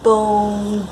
Bom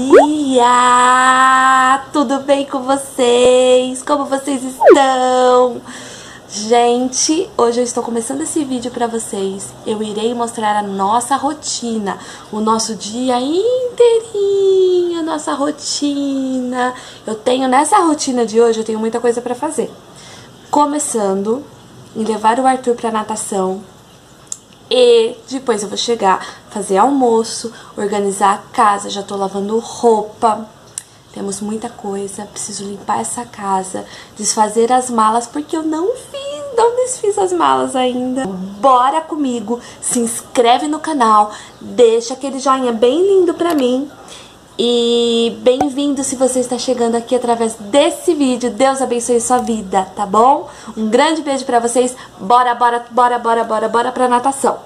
dia! Tudo bem com vocês? Como vocês estão? Gente, hoje eu estou começando esse vídeo para vocês. Eu irei mostrar a nossa rotina, o nosso dia inteirinho, a nossa rotina. Nessa rotina de hoje, eu tenho muita coisa para fazer. Começando em levar o Arthur para natação. E depois eu vou chegar, fazer almoço, organizar a casa, já tô lavando roupa. Temos muita coisa, preciso limpar essa casa, desfazer as malas, porque eu não desfiz as malas ainda. Bora comigo, se inscreve no canal, deixa aquele joinha bem lindo pra mim. E bem-vindo se você está chegando aqui através desse vídeo. Deus abençoe sua vida, tá bom? Um grande beijo pra vocês. Bora pra natação.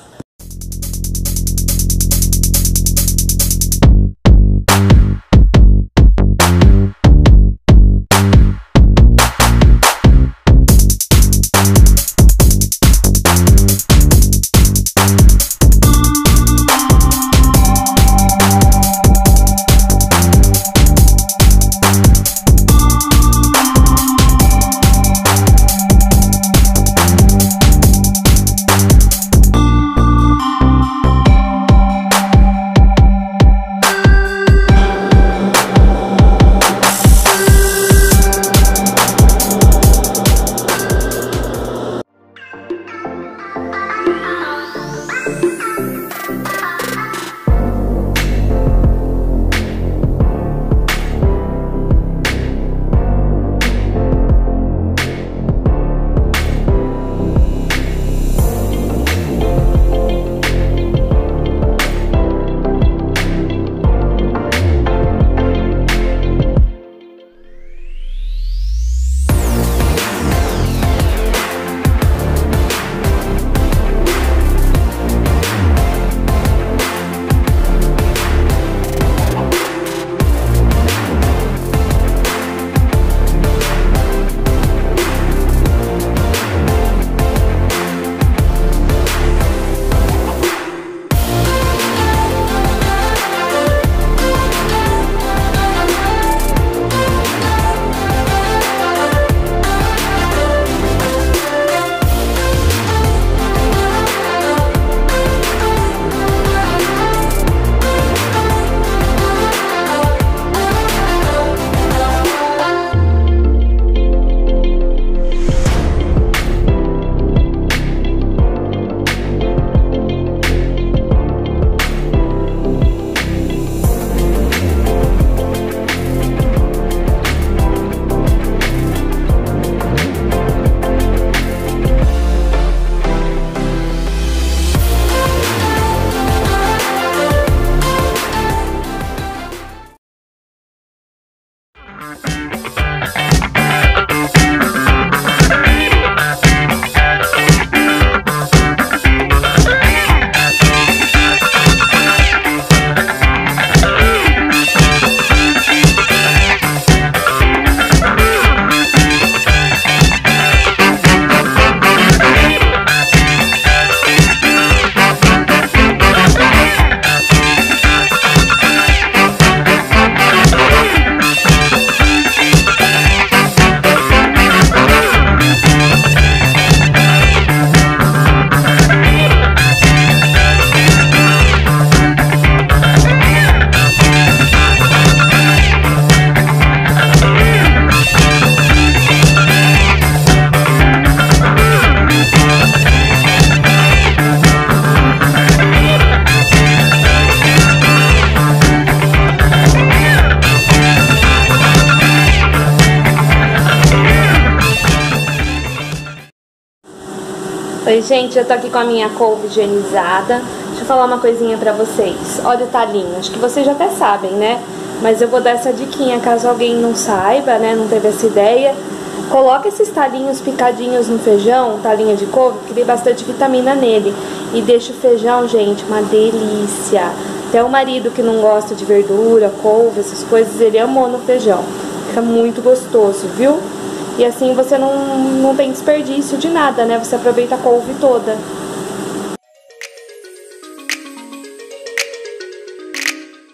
Oi gente, eu tô aqui com a minha couve higienizada. Deixa eu falar uma coisinha pra vocês. Olha o talinho, acho que vocês já até sabem, né? Mas eu vou dar essa diquinha caso alguém não saiba, né? Não teve essa ideia. Coloca esses talinhos picadinhos no feijão, talinha de couve, que tem bastante vitamina nele. E deixa o feijão, gente, uma delícia. Até o marido que não gosta de verdura, couve, essas coisas, ele amou no feijão. Fica muito gostoso, viu? E assim você não tem desperdício de nada, né? Você aproveita a couve toda.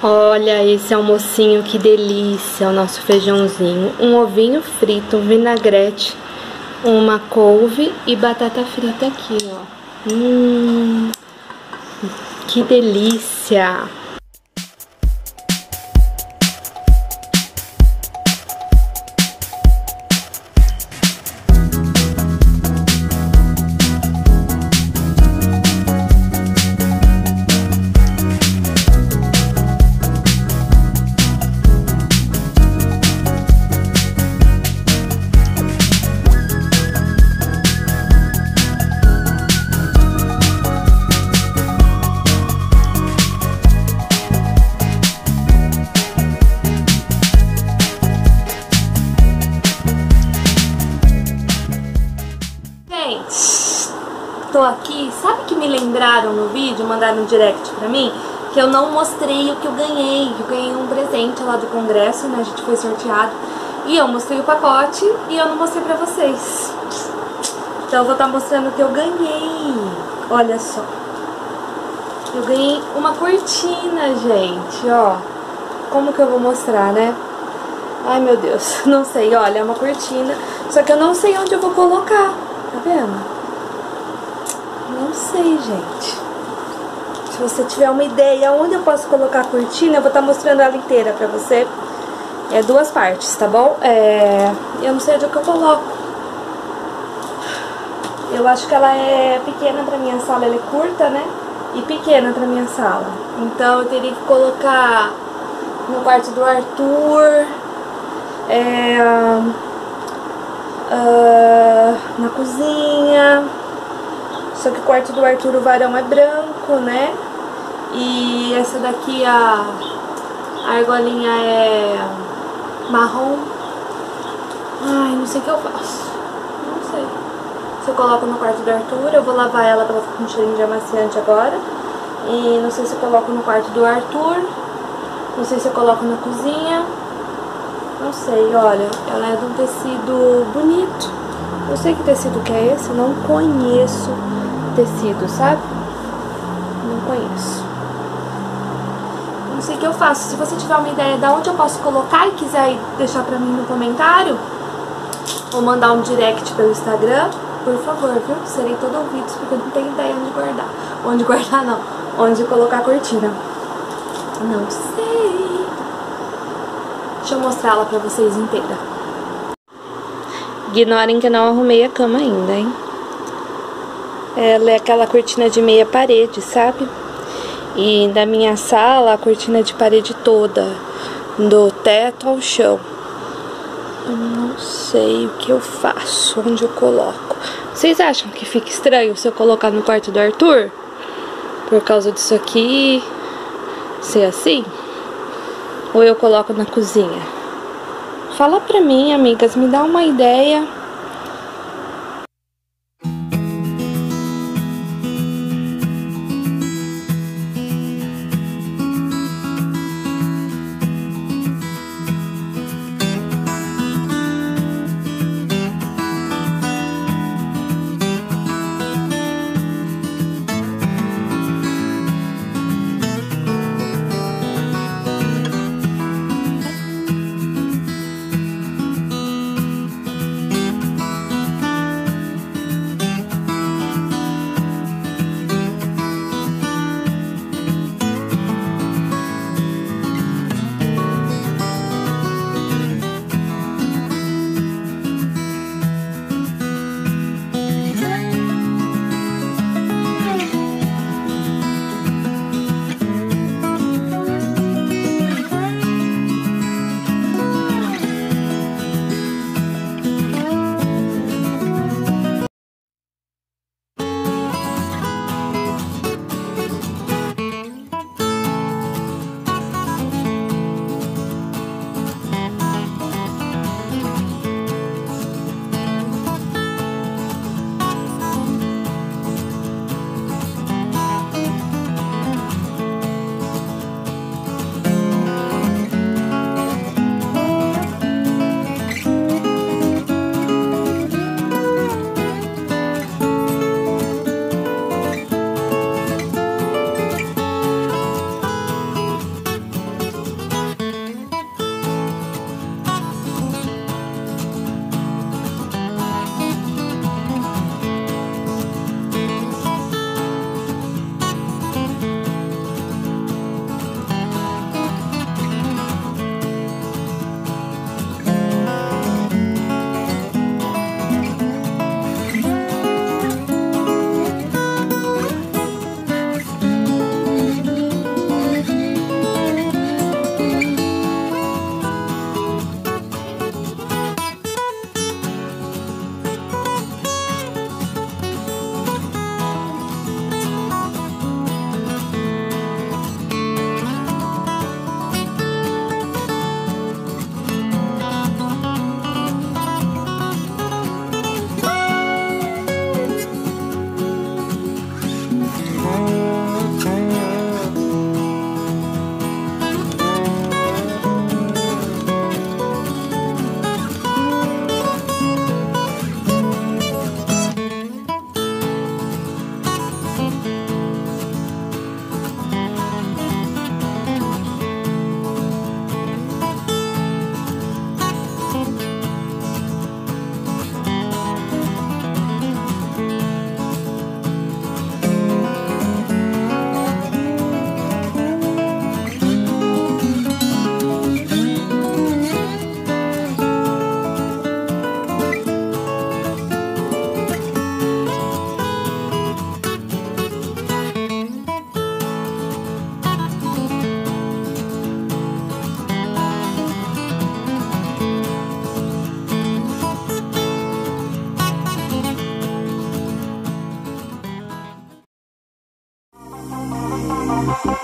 Olha esse almocinho, que delícia, o nosso feijãozinho. Um ovinho frito, um vinagrete, uma couve e batata frita aqui, ó. Que delícia! Tô aqui, sabe que me lembraram no vídeo, mandaram um direct pra mim, que eu não mostrei o que eu ganhei um presente lá do congresso, né, a gente foi sorteado, e eu mostrei o pacote e eu não mostrei pra vocês. Então eu vou estar mostrando o que eu ganhei, olha só. Eu ganhei uma cortina, gente, ó, como que eu vou mostrar, né? Ai meu Deus, não sei, olha, é uma cortina, só que eu não sei onde eu vou colocar, tá vendo? Não sei, gente. Se você tiver uma ideia onde eu posso colocar a cortina, eu vou estar mostrando ela inteira pra você. É duas partes, tá bom? Eu não sei onde é que eu coloco. Eu acho que ela é pequena pra minha sala, ela é curta, né? E pequena pra minha sala. Então eu teria que colocar no quarto do Arthur, na cozinha. Só que o quarto do Arthur, o varão é branco, né? E essa daqui, a argolinha é marrom. Ai, não sei o que eu faço. Não sei. Se eu coloco no quarto do Arthur, eu vou lavar ela pra ela ficar com um cheirinho de amaciante agora. E não sei se eu coloco no quarto do Arthur. Não sei se eu coloco na cozinha. Não sei, olha. Ela é de um tecido bonito. Eu sei que tecido que é esse, eu não conheço tecido, sabe? Não conheço. Não sei o que eu faço. Se você tiver uma ideia de onde eu posso colocar e quiser deixar pra mim no comentário, ou mandar um direct pelo Instagram, por favor, viu? Serei todo ouvidos, porque eu não tenho ideia onde guardar. Onde guardar não, onde colocar a cortina. Não sei. Deixa eu mostrar ela pra vocês inteira. Ignorem que eu não arrumei a cama ainda, hein? Ela é aquela cortina de meia parede, sabe? E da minha sala, a cortina é de parede toda, do teto ao chão. Eu não sei o que eu faço, onde eu coloco. Vocês acham que fica estranho se eu colocar no quarto do Arthur? Por causa disso aqui ser assim? Ou eu coloco na cozinha? Fala pra mim, amigas, me dá uma ideia.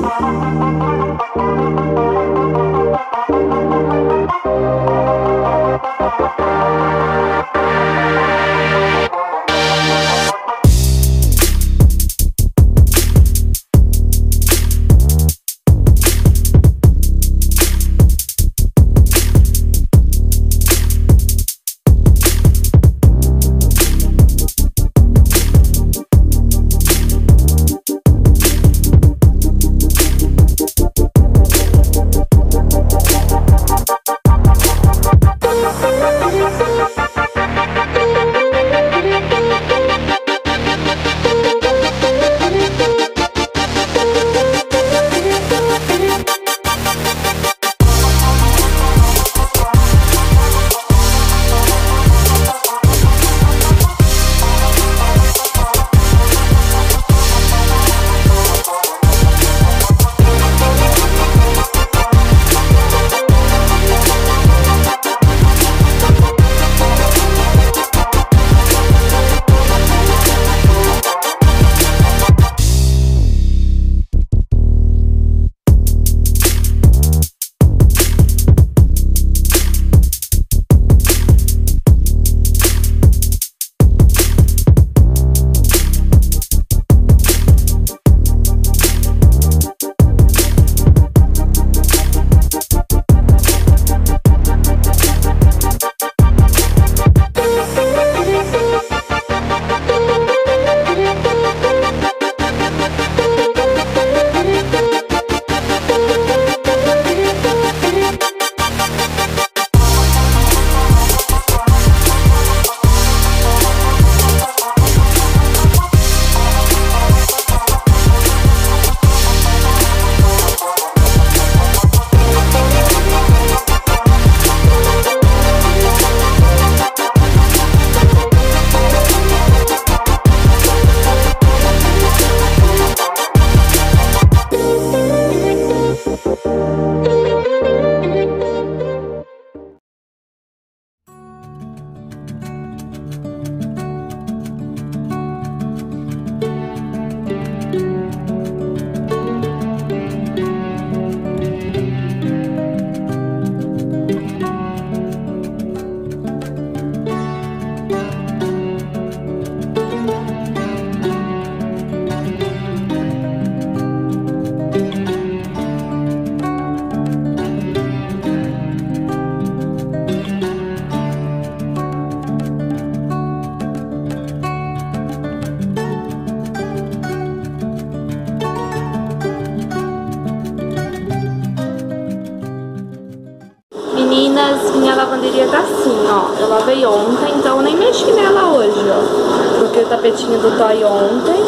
Meninas, minha lavanderia tá assim, ó. Eu lavei ontem, então eu nem mexi nela hoje, ó. Troquei o tapetinho do toy ontem.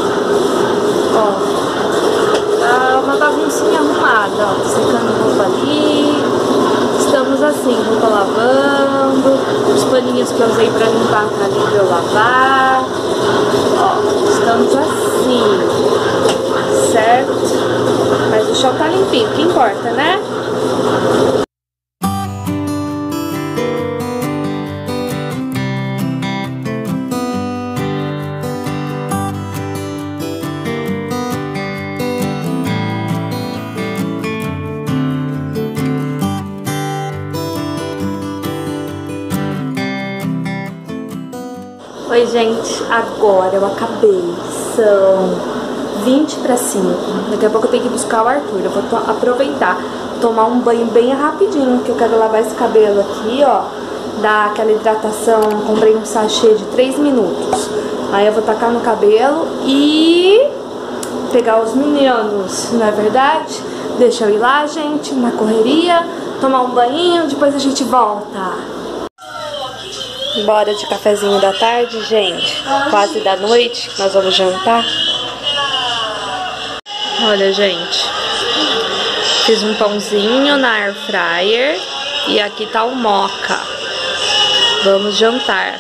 Ó. Tá uma baguncinha arrumada, ó. Secando roupa ali. Estamos assim, roupa lavando. Os paninhos que eu usei pra limpar tá ali pra eu lavar. Ó, estamos assim. Certo? Mas o chão tá limpinho, o que importa, né? Oi, gente, agora eu acabei, são 20 para 5, daqui a pouco eu tenho que buscar o Arthur, eu vou aproveitar, tomar um banho bem rapidinho, porque eu quero lavar esse cabelo aqui, ó, dar aquela hidratação, comprei um sachê de 3 minutos, aí eu vou tacar no cabelo e pegar os meninos, não é verdade? Deixa eu ir lá, gente, na correria, tomar um banhinho, depois a gente volta. Bora de cafezinho da tarde, gente. Quase da noite, nós vamos jantar. Olha, gente. Fiz um pãozinho na air fryer e aqui tá o moca. Vamos jantar.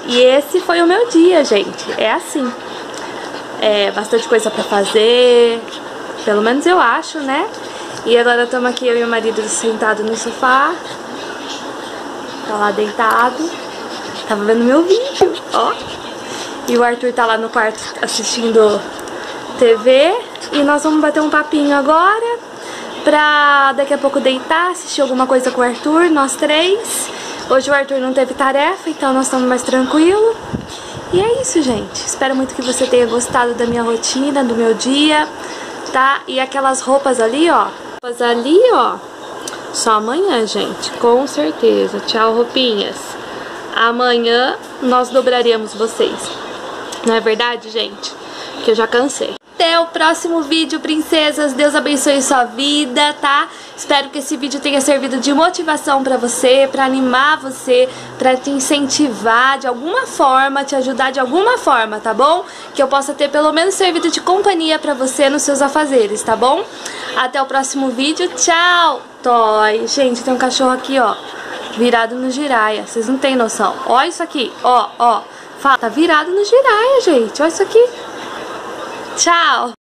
E esse foi o meu dia, gente. É assim. É bastante coisa pra fazer. Pelo menos eu acho, né? E agora estamos aqui, eu e meu marido sentado no sofá. Tá lá deitado. Tava vendo meu vídeo, ó. E o Arthur tá lá no quarto assistindo TV. E nós vamos bater um papinho agora pra daqui a pouco deitar, assistir alguma coisa com o Arthur, nós três. Hoje o Arthur não teve tarefa, então nós estamos mais tranquilos. E é isso, gente. Espero muito que você tenha gostado da minha rotina, do meu dia, tá? E aquelas roupas ali, ó. Roupas ali, ó. Só amanhã, gente. Com certeza. Tchau, roupinhas. Amanhã nós dobraremos vocês. Não é verdade, gente? Que eu já cansei. Até o próximo vídeo, princesas. Deus abençoe sua vida, tá? Espero que esse vídeo tenha servido de motivação pra você, pra animar você, pra te incentivar de alguma forma, te ajudar de alguma forma, tá bom? Que eu possa ter pelo menos servido de companhia pra você nos seus afazeres, tá bom? Até o próximo vídeo. Tchau! Toy. Gente, tem um cachorro aqui, ó, virado no giraia. Vocês não tem noção. Ó isso aqui, ó, ó. Tá virado no giraia, gente. Ó isso aqui. Tchau!